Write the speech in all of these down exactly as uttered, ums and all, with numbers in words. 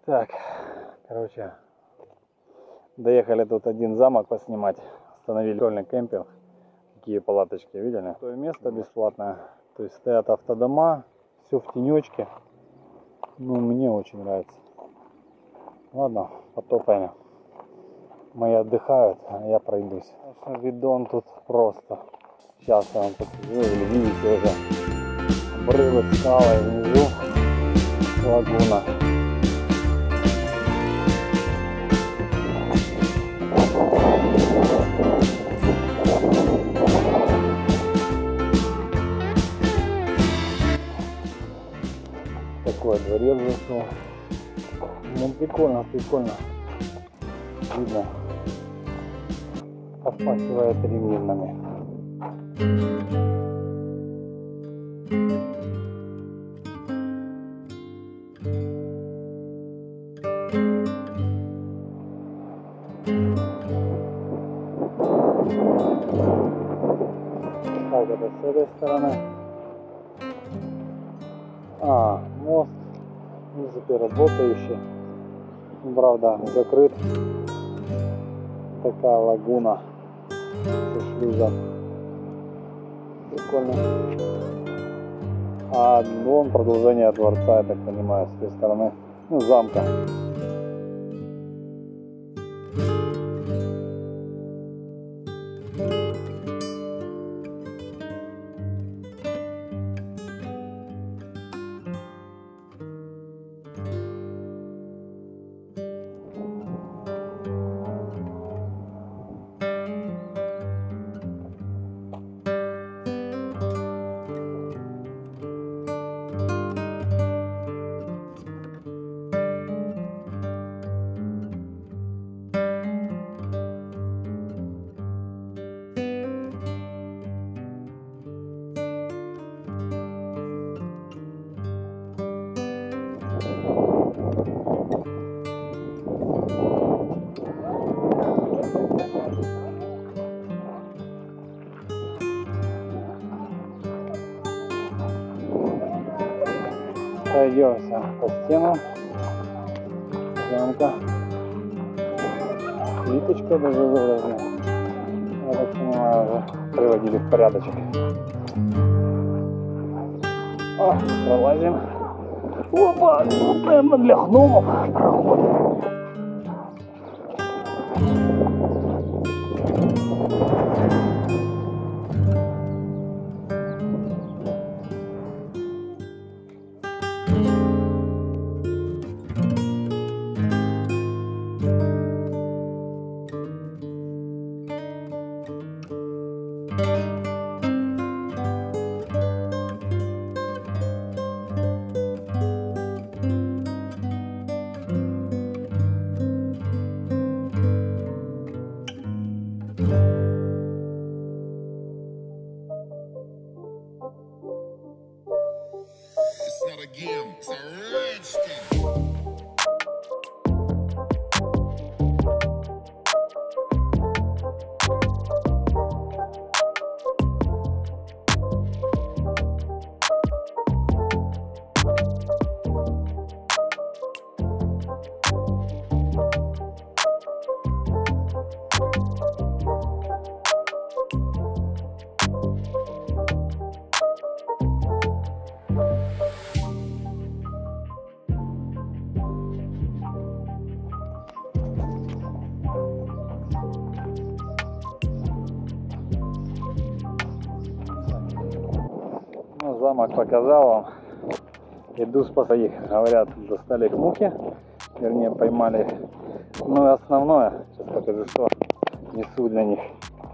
Так, короче, доехали тут один замок поснимать. Остановили школьный кемпинг. Такие палаточки, видели? То место бесплатное. То есть стоят автодома, все в тенечке. Ну, мне очень нравится. Ладно, потопаем. Мои отдыхают, а я пройдусь. Конечно, видон тут просто. Сейчас я вам покажу, или видите уже. Обрывы, скалы, внизу лагуна. Такой дворец зашел. Ну, прикольно, прикольно. Видно, попахивает римлянами. Так, это с этой стороны. А, мост, в принципе, работающий. Ну, правда, закрыт. Такая лагуна со шлюзом. Прикольно. А вон продолжение дворца, я так понимаю, с той стороны. Ну, замка. Пройдемся по стенам замка. Плиточка даже выложена. Я так понимаю, уже приводили в порядочек. О, пролазим. Опа! Прямо для гномов проход. Замок показал вам. Иду спасать их. Говорят, достали их мухи. Вернее, поймали их. Ну и основное, сейчас покажу, что несу для них.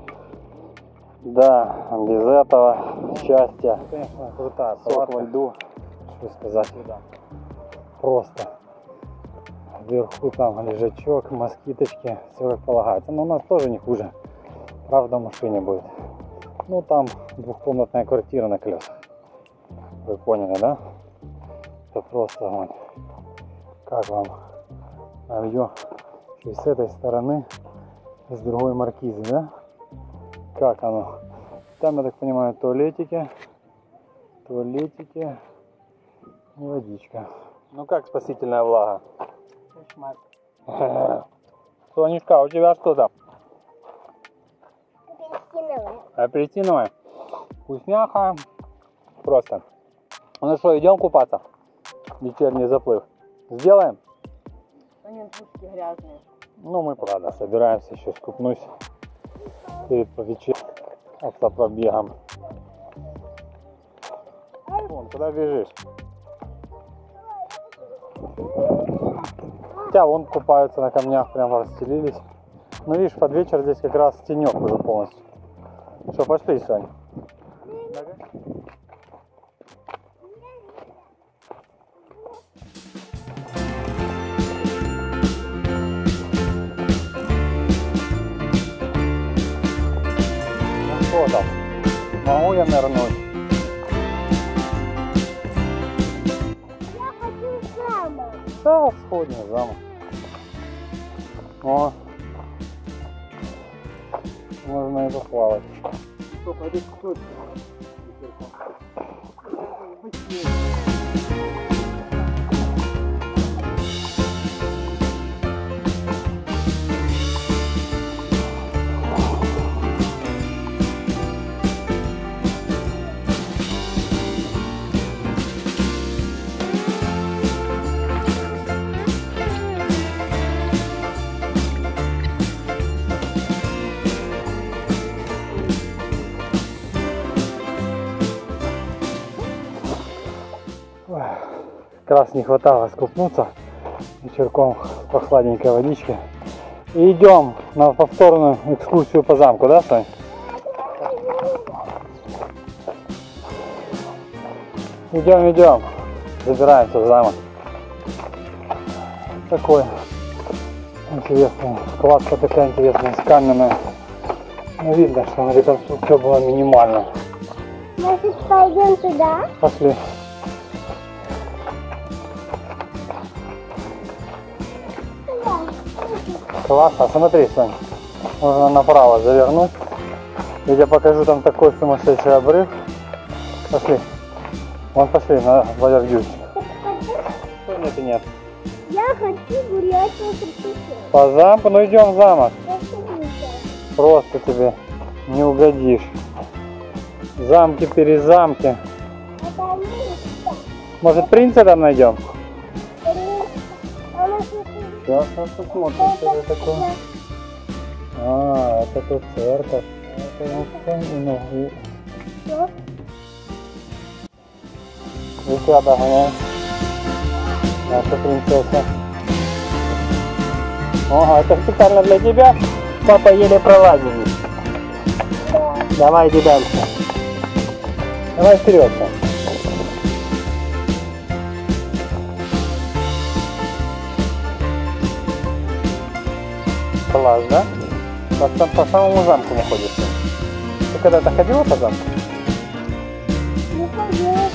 Да, без этого счастья. Конечно, крутая палатка. Сок во льду. Что сказать? Просто. Вверху там лежачок, москиточки. Все как полагается. Но у нас тоже не хуже. Правда, в машине будет. Ну там двухкомнатная квартира на колесах. Вы поняли, да? Это просто огонь. Как вам набью и с этой стороны, и с другой маркизы, да? Как оно? Там, я так понимаю, туалетики, туалетики и водичка. Ну как спасительная влага? Сонечка, у тебя что там? Апельсиновая. Апельсиновая. Вкусняха. Просто. Ну что, идем купаться? Вечерний заплыв. Сделаем? Они пушки грязные. Ну, мы, правда, собираемся еще скупнусь перед по вечер автопробегом. Вон, куда бежишь? Хотя вон купаются на камнях, прям расстелились. Ну, видишь, под вечер здесь как раз тенек уже полностью. Что, пошли, Сань? Ну что там? Могу я нырнуть? Я хочу в замок. Да, сходим в замок. О, можно и поплавать. Что, пойдешь тут? Как раз не хватало скупнуться вечерком в прохладненькой водичке. И идем на повторную экскурсию по замку, да, Сань? Идем, идем. Забираемся в замок. Такой интересный. Кладка такая интересная, каменная. Ну, видно, что реконструкция была минимальная. Может, пойдем туда? Пошли. Классно, смотри, Сонь, можно направо завернуть. Я тебе покажу, там такой сумасшедший обрыв. Пошли. Вон пошли на Валердюсь. Что нет и нет. Я хочу гулять по красоте. По замку? Ну идем в замок. Просто тебе не угодишь. Замки-перезамки. Может, принца там найдем? Сейчас мы посмотрим, что это такое. А, это тут церковь. Это ну, и... Ребята, гоняем. Наша принцесса. Ага, это специально для тебя. Папа еле пролазит. Давай иди дальше. Давай вперед. Класс, да? По, по самому замку не ходишь. Ты когда-то ходила по замку? Не ходила.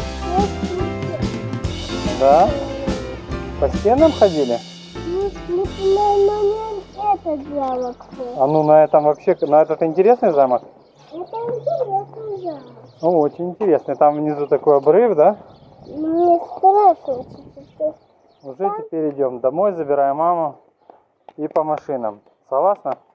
Да? По стенам ходили? Ну, ну, это замок. А ну на этом вообще, на этот интересный замок? Это интересный замок. Ну, очень интересный. Там внизу такой обрыв, да? Мне страшно. Уже теперь идем домой, забираем маму и по машинам. Согласна?